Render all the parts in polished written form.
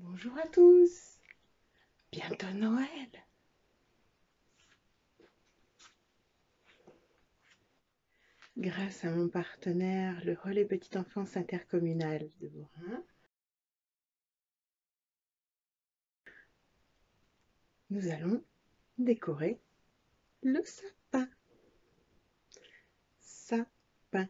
Bonjour à tous, bientôt Noël. Grâce à mon partenaire, le Relais Petite Enfance Intercommunal de Bourrin, nous allons décorer le sapin. Sapin.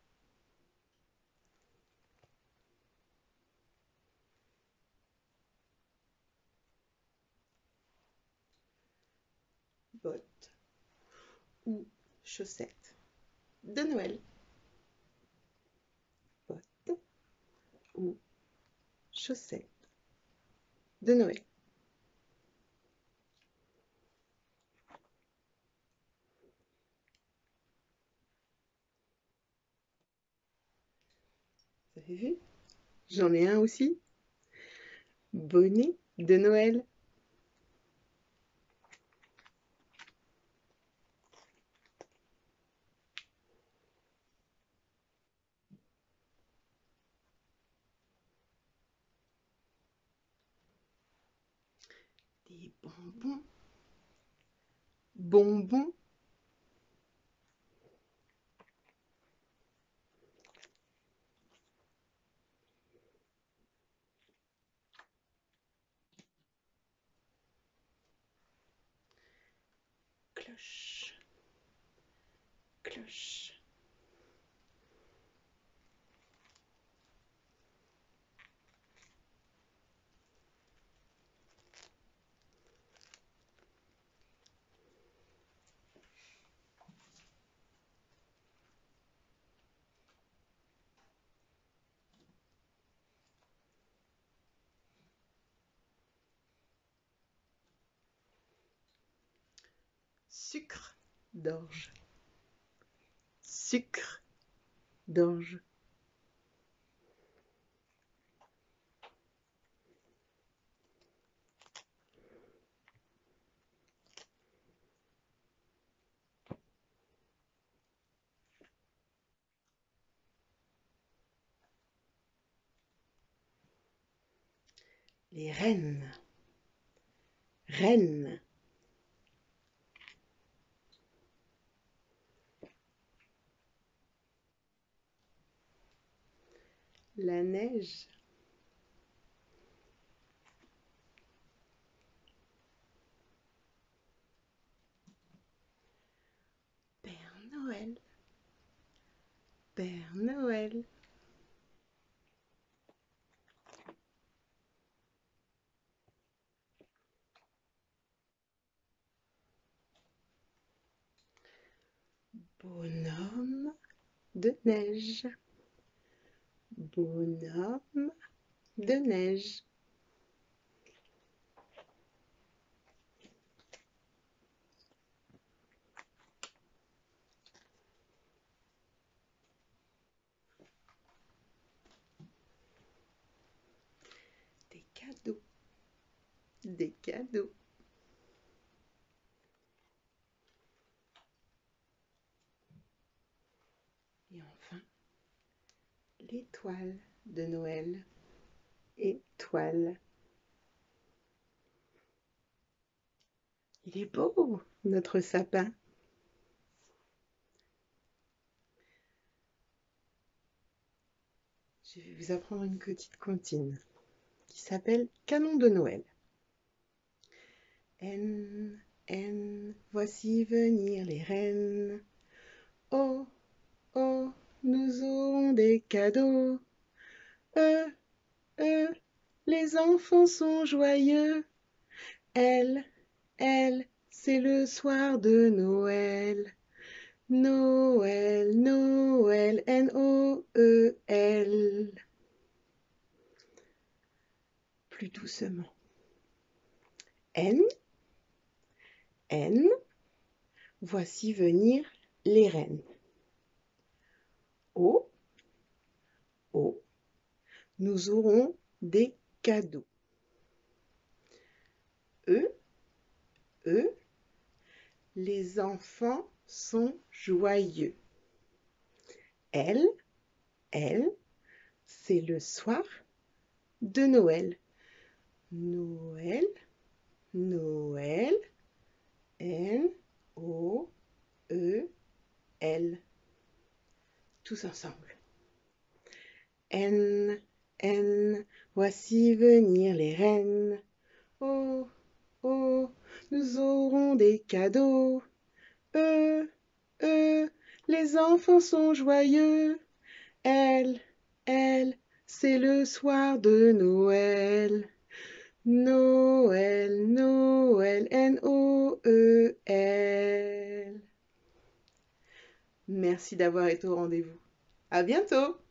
Bottes ou chaussettes de Noël. Bottes ou chaussettes de Noël. Vous avez vu? J'en ai un aussi. Bonnet de Noël. Des bonbons. Bonbons. Cloche. Cloche. Sucre d'orge. Sucre d'orge. Les rennes. Rennes. La neige. Père Noël. Père Noël. Bonhomme de neige. Bonhomme de neige. Des cadeaux. Des cadeaux. Et enfin, l'étoile de Noël. Étoile. Il est beau, notre sapin. Je vais vous apprendre une petite comptine qui s'appelle Canon de Noël. N, N, voici venir les rennes. Oh, oh, nous aurons des cadeaux. Euh, les enfants sont joyeux. Elle, c'est le soir de Noël. Noël, Noël, N-O-E-L. Plus doucement. N, voici venir les rennes. O, nous aurons des cadeaux. E, les enfants sont joyeux. L, c'est le soir de Noël. Noël, Noël, N-O-E-L. Tous ensemble. N, N, voici venir les reines. Oh, oh, nous aurons des cadeaux. E, E, les enfants sont joyeux. L, L, c'est le soir de Noël. Noël, Noël, N-O-E-L. Merci d'avoir été au rendez-vous. À bientôt!